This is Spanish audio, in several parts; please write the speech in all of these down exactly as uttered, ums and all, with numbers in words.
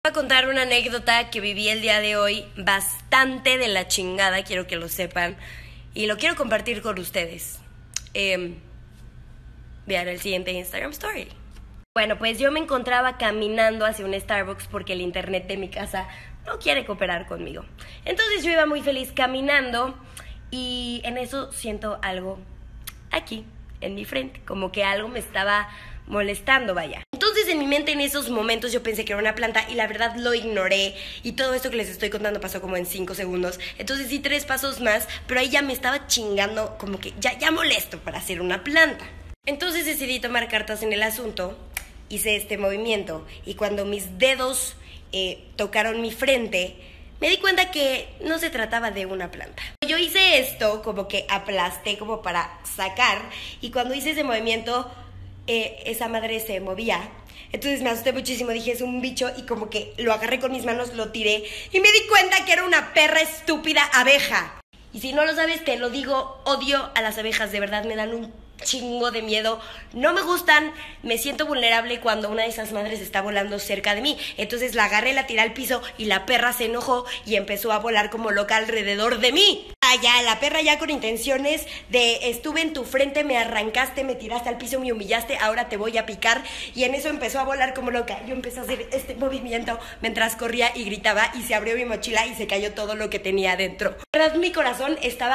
Voy a contar una anécdota que viví el día de hoy, bastante de la chingada, quiero que lo sepan, y lo quiero compartir con ustedes. Eh, vean el siguiente Instagram Story. Bueno, pues yo me encontraba caminando hacia un Starbucks porque el internet de mi casa no quiere cooperar conmigo. Entonces yo iba muy feliz caminando y en eso siento algo aquí, en mi frente, como que algo me estaba molestando, vaya. Entonces en mi mente en esos momentos yo pensé que era una planta y la verdad lo ignoré y todo esto que les estoy contando pasó como en cinco segundos. Entonces di tres pasos más, pero ahí ya me estaba chingando, como que ya, ya molesto para hacer una planta. Entonces decidí tomar cartas en el asunto, hice este movimiento y cuando mis dedos eh, tocaron mi frente, me di cuenta que no se trataba de una planta. Yo hice esto, como que aplasté como para sacar, y cuando hice ese movimiento, eh, esa madre se movía. Entonces me asusté muchísimo, dije, es un bicho, y como que lo agarré con mis manos, lo tiré, y me di cuenta que era una perra estúpida abeja. Y si no lo sabes, te lo digo, odio a las abejas, de verdad me dan un chingo de miedo, no me gustan, me siento vulnerable cuando una de esas madres está volando cerca de mí. Entonces la agarré, la tiré al piso y la perra se enojó y empezó a volar como loca alrededor de mí. Ah, ya, la perra ya con intenciones de estuve en tu frente, me arrancaste, me tiraste al piso, me humillaste, ahora te voy a picar, y en eso empezó a volar como loca. Yo empecé a hacer este movimiento mientras corría y gritaba y se abrió mi mochila y se cayó todo lo que tenía dentro. La verdad, mi corazón estaba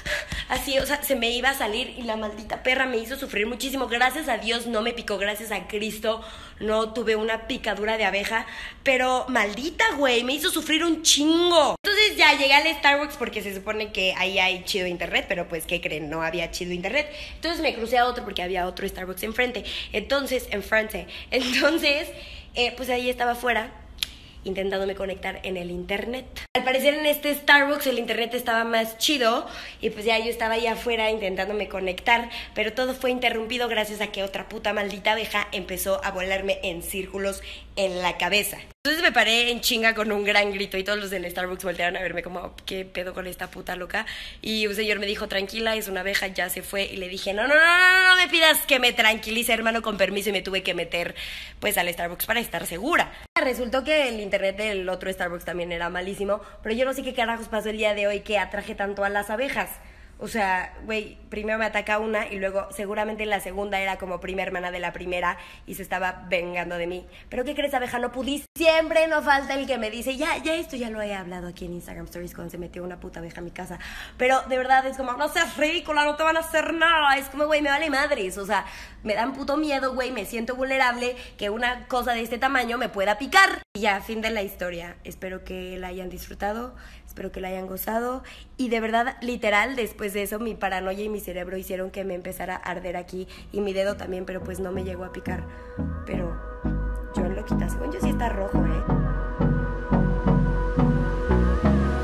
así, o sea, se me iba a salir y la maldita perra me hizo sufrir muchísimo. Gracias a Dios no me picó, gracias a Cristo no tuve una picadura de abeja, pero maldita güey, me hizo sufrir un chingo. Entonces ya llegué al Starbucks porque se supone que ahí hay chido internet, pero pues ¿qué creen? No había chido internet. Entonces me crucé a otro porque había otro Starbucks enfrente. Entonces, enfrente. Entonces, eh, pues ahí estaba afuera intentándome conectar en el internet. Al parecer en este Starbucks el internet estaba más chido y pues ya yo estaba ahí afuera intentándome conectar, pero todo fue interrumpido gracias a que otra puta maldita abeja empezó a volarme en círculos en la cabeza. Entonces me paré en chinga con un gran grito y todos los del Starbucks voltearon a verme como, ¿qué pedo con esta puta loca? Y un señor me dijo, tranquila, es una abeja, ya se fue. Y le dije, no, no, no, no, no me pidas que me tranquilice, hermano, con permiso. Y me tuve que meter pues al Starbucks para estar segura. Resultó que el internet del otro Starbucks también era malísimo, pero yo no sé qué carajos pasó el día de hoy que atraje tanto a las abejas. O sea, güey, primero me ataca una y luego seguramente la segunda era como prima hermana de la primera y se estaba vengando de mí. ¿Pero qué crees, abeja? No pudiste. Siempre no falta el que me dice, ya, ya esto ya lo he hablado aquí en Instagram Stories cuando se metió una puta abeja a mi casa. Pero de verdad es como, no seas ridícula, no te van a hacer nada. Es como, güey, me vale madres. O sea, me dan puto miedo, güey, me siento vulnerable que una cosa de este tamaño me pueda picar. Y ya, fin de la historia. Espero que la hayan disfrutado, espero que la hayan gozado. Y de verdad, literal, después de eso, mi paranoia y mi cerebro hicieron que me empezara a arder aquí. Y mi dedo también, pero pues no me llegó a picar. Pero yo en loquita, según yo sí está rojo, ¿eh?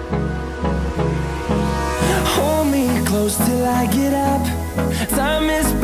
Hold me close till I get up. Time is